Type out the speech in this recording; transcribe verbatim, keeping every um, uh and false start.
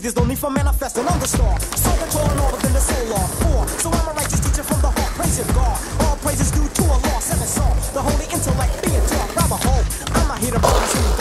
there's no need for manifesting. I'm the star, soul controlling all within the solar. Four, so I'm a righteous teacher from the heart. Praise your God. All praises due to Allah. Seven song, the holy intellect being taught. Grab a hold. I'm not here to promise you.